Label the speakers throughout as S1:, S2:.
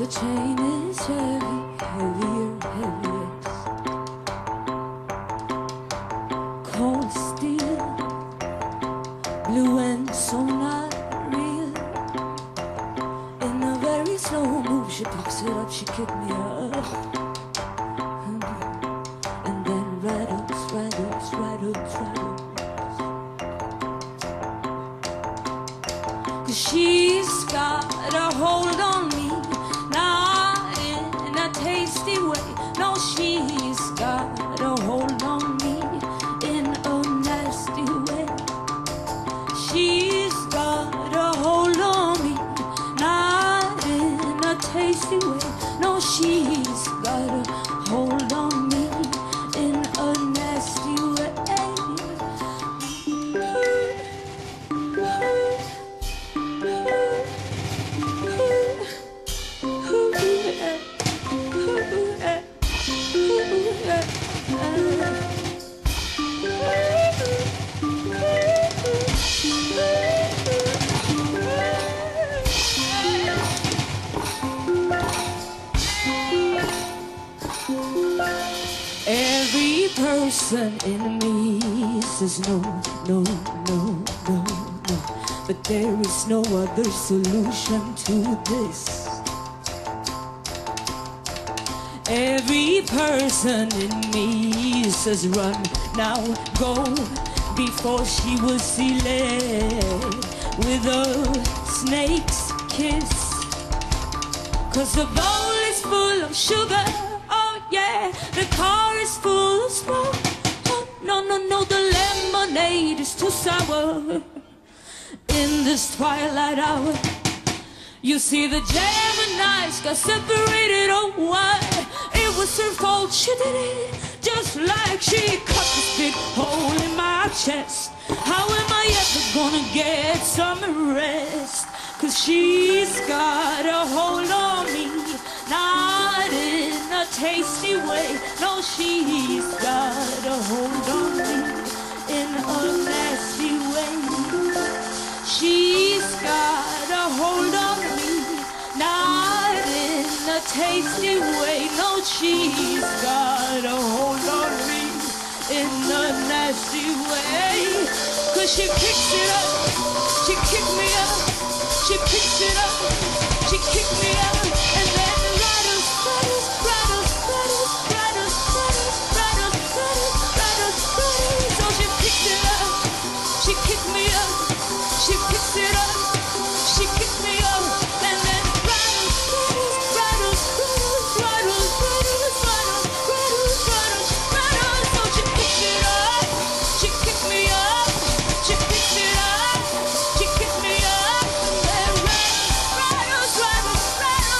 S1: the chain is heavy, heavier, heaviest. Cold steel, blue and so not real. In a very slow move, she picks it up, she kicked me up. And then rattles, rattles, rattles, rattles. 'Cause she's got a hold on me, not in a tasty way. No, she's got a hold on me in a nasty way. She's got a hold on me, not in a tasty way. No, she's got a hold on me in a nasty way. Every person in me says no, no, no, no, no. But there is no other solution to this. Every person in me says run, now go, before she will see lead with a snake's kiss. 'Cause the bowl is full of sugar, oh yeah, the car is full of smoke. Oh no, no, no, the lemonade is too sour. In this twilight hour, you see the Geminis got separated, oh why? It was her fault, she did it, just like she cut this big hole in my chest. How am I ever gonna get some rest? 'Cause she's got a hold on me, not in a tasty way. No, she's got a hold on me in a nasty way. She's got a hold on me, not in a tasty way. No, she's got a hold on me in a nasty way. 'Cause she picks it up, she kicked me up, she picks it up, she kicked me up, and then rattles, rattles, rattles, rattles, rattles, rattles, rattles, rattles, rattles, rattles. So she picks it up, she kicked me up, she picks it up, she kicked me up, and then rattles, rattles, rattles, rattles, rattles, rattles, rattles, rattles, rattles. So she picks it up, she kicked me up, she picks it up, she kicked me up, and then rattles, rattles, rattles, rattles.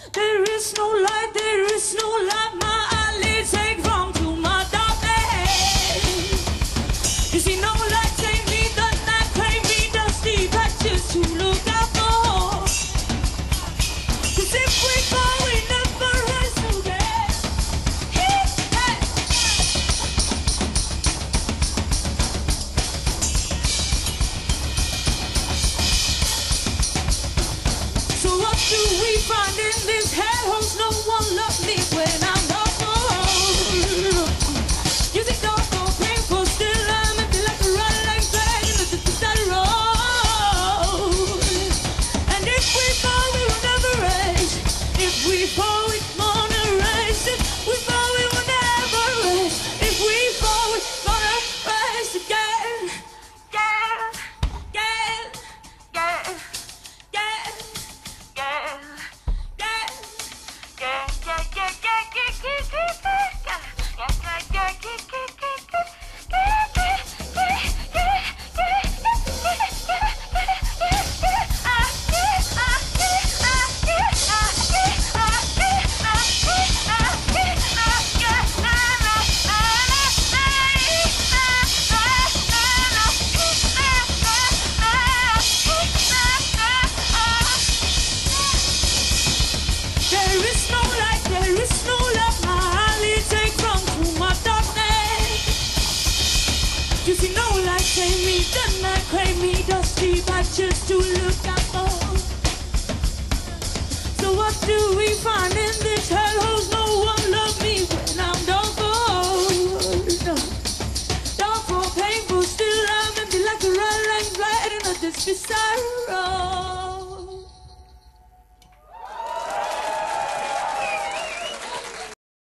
S1: There is no light, there is no light. My eyelids take from to my darkness. You see, no light take me, the night claim me, dusty patches to look out for. 'Cause if we fall, we never rise again. Hey, hey. So what do we find in this hellholes? No one loves me when I'm not home. You think I'm so painful, still I'm empty like a run like drag in the that road. And if we fall, we will never rise. If we fall, we gonna rise. If we fall, we will never rise. If we fall, we gonna rise again. There is no light, there is no love. My eyelids take from to my darkness. You see, no light save me, the night claim me, dusty patches to look out for. So what do